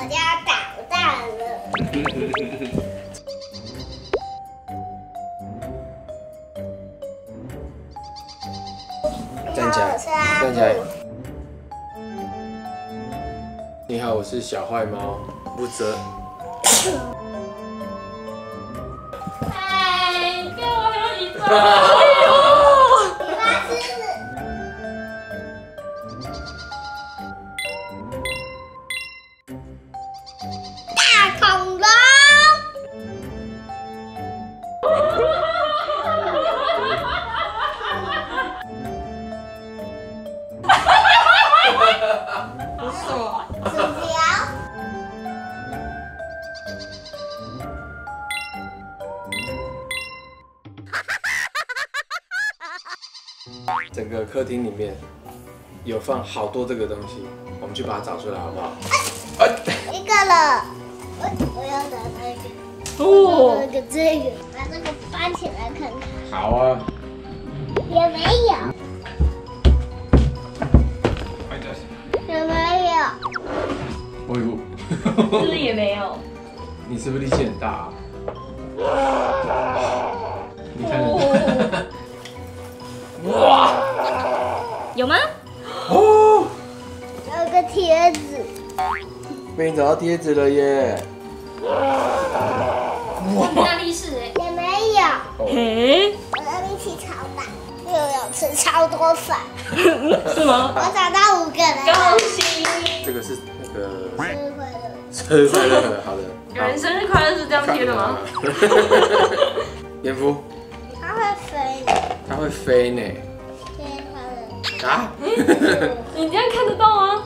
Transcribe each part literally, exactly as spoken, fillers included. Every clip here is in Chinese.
家捣蛋了。 站起来，站起来。你好，我是小坏猫吴泽。 哎，给我有一张。 不错，薯条。 整个客厅里面有放好多这个东西，我们去把它找出来好不好？ 哎，一个了，我我要拿那个，哦，那个这个，把这个翻起来看看。 好啊。 也没有。也没有。 我有。 是不是也没有？ 你是不是力气很大啊？你看。哇！ 有吗？ 哦， 有个贴纸。 被你找到贴纸了耶！ 哇！大力士哎。 也没有。 嘿。 我的力气超大，又有吃超多饭。 是吗？ 我找到五个了。 恭喜！ 这个是那个。 生日快乐。 生日快乐，好的。 有人生日快乐是这样贴的吗？ 蝙蝠。 它会飞。 它会飞呢。 生日快乐。 啊？ 你这样看得到吗？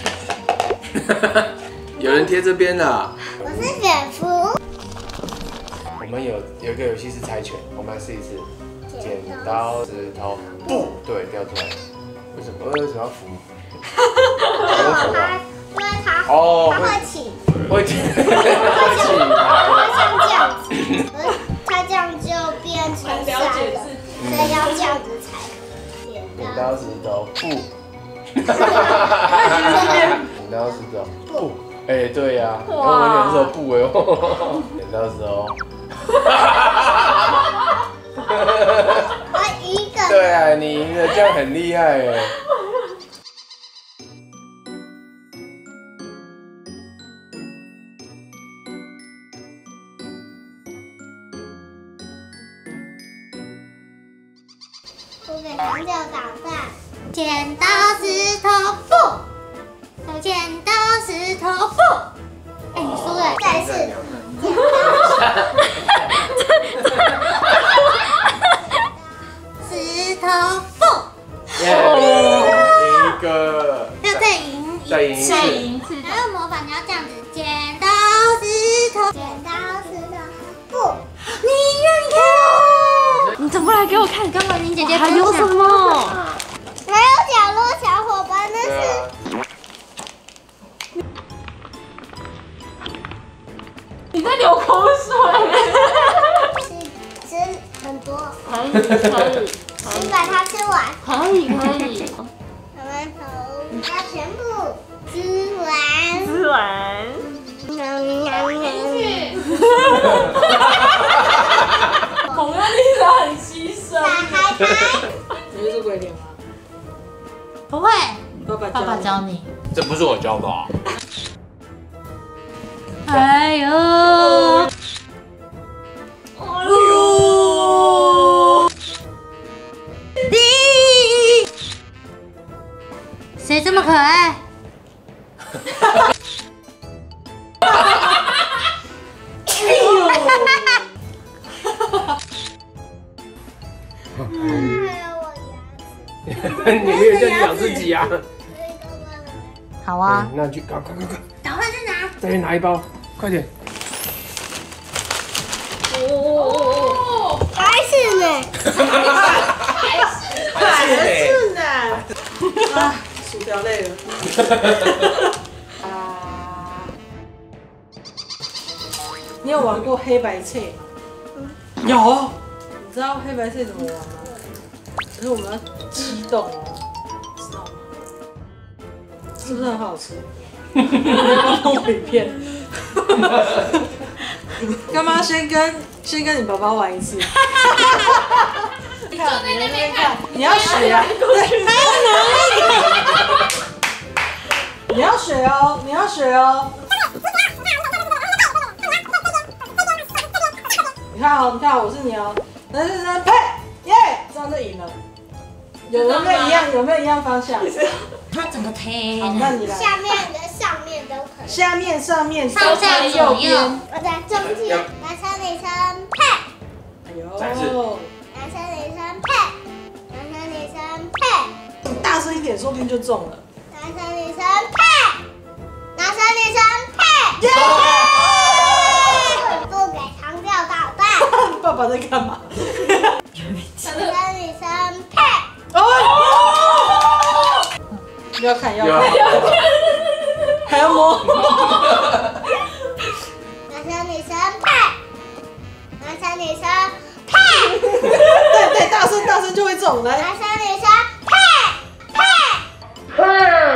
有人贴这边啦。 我是蝙蝠。 我们有有一个游戏是猜拳，我们来试一次。剪刀石头布，对，掉出来。为什么？为什么要扶？ 它，因为它哦， 它会起， 会起， 会起，会像这样子，它这样就变成山了，所以要这样子才可以。 剪刀石头布。剪刀石头布，哎，对呀，我们两手布哎哦，剪刀石头。 我一个。 对啊，你赢了，这样很厉害哎。 不给长久捣蛋。剪刀石头布，剪刀石头布。哎，你输了，再一次。剪刀。石头布。 耶，一个。 要再赢， 再赢一次。 再赢一次。 还有魔法，你要这样子，剪刀石头，剪刀石头布。你让你看。 你转过来给我看，刚刚你姐姐还有什么？ 没有角落小伙伴，那是。 你在流口水。 吃吃很多。 可以可以。 你把它吃完。 可以可以。 我们从要全部吃完。 吃完。红要力的很牺牲。 打开吧。 你会做鬼脸吗？ 不会。 爸爸爸爸教你。 这不是我教的啊。 哎呦！哎呦！ 滴！谁这么可爱？ 你没有叫你咬自己啊？ 好啊， 那你去，快快快快， 赶快去拿。 再去拿一包，快点。 哦， 还是呢？ 还是呢。啊，薯条累了。啊！你有玩过黑白切吗？有。你知道黑白切怎么玩吗？就是我们要激动哦，知道吗？是不是很好吃？ 弄我一片。干妈先跟先跟你爸爸玩一次。你坐在那边看，你要学啊，对，还有哪里？你要学哦，你要学哦。你看哦，你看我是你哦，来来来，呸，耶，这样就赢了。有有没有一样？有没有一样方向？ 它整个推。 好，那你来。 下面的上面都可以。 下面、上面、 上下右左右边。 我在中间，男生女生配。 哎呦， 再次男生女生配，男生女生配， 你大声一点，说不定就中了。 男生女生配，男生女生配。 耶！ 做给长调导弹。 爸爸在干嘛？ 男生女生配， 哦！要看要看，还要摸。 男生女生配，男生女生配， 对对，大声大声就会中，来。 男生女生配配。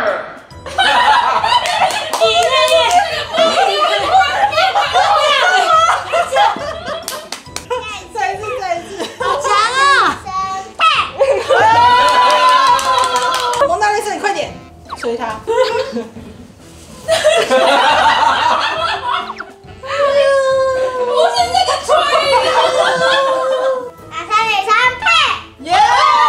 再一次再一次， 好强啊！ 生配。 蒙娜丽莎，你快点吹他。 不是这个吹男生女生配， 耶！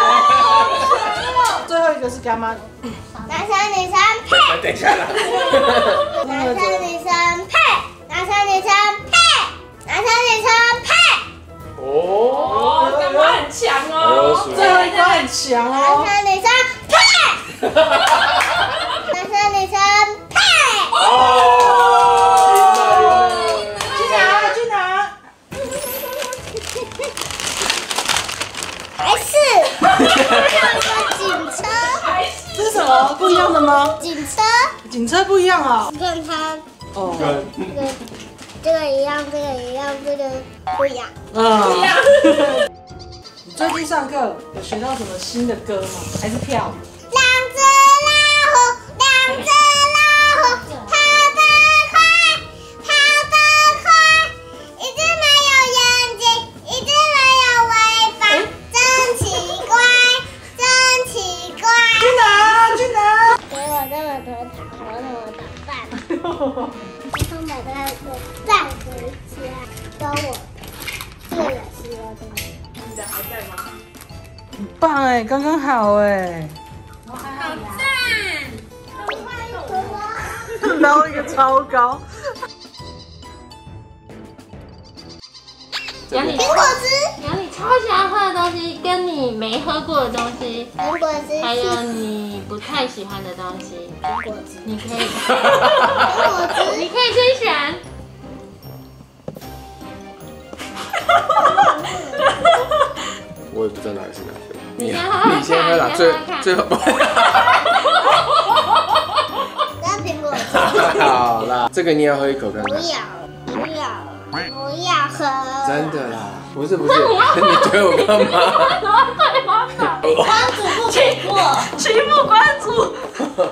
最后一个是干妈。 男生女生配， 等一下啦。 男生女生配，男生女生配，男生女生配。 哦， 干嘛很强哎呦哦？ 数最后一个很强男哦。 生女生配，男生女生配。 哦， 去拿去拿。 还是还有一个警车， 这是什么？不一样的吗？ 警车， 警车不一样啊。 跟它哦。 这个这个一样，这个一样，这个不一样。 嗯。你最近上课有学到什么新的歌吗？还是跳？ 两只老虎，两只老虎，跑得快，跑得快。一只没有眼睛，一只没有尾巴，真奇怪，真奇怪。 去哪？去哪？ 给我这么多糖，我怎么打饭？然后把它给带回家，跟我这个也是我的。 很棒哎，刚刚好哎。然后一个超高。 杨你苹果汁， 杨你超喜欢喝的东西，跟你没喝过的东西， 苹果汁， 还有你不太喜欢的东西， 苹果汁， 你可以， 苹果汁。 你可以先选。 我也不知道哪里是哪个。 你先喝喝看你先喝啦，最你先喝喝看最后。 那苹果汁， 好啦，这个你要喝一口看看。 不要，不要，不要喝。 真的啦，不是不是，你对我干嘛？ 对方法，关主不给过， 欺负关主。